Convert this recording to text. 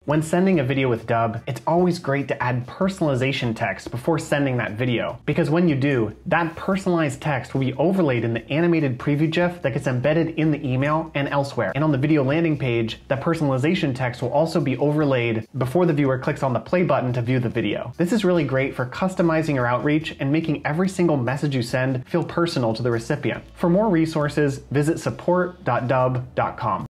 When sending a video with Dubb, it's always great to add personalization text before sending that video, because when you do, that personalized text will be overlaid in the animated preview GIF that gets embedded in the email and elsewhere. And on the video landing page, that personalization text will also be overlaid before the viewer clicks on the play button to view the video. This is really great for customizing your outreach and making every single message you send feel personal to the recipient. For more resources, visit support.dubb.com.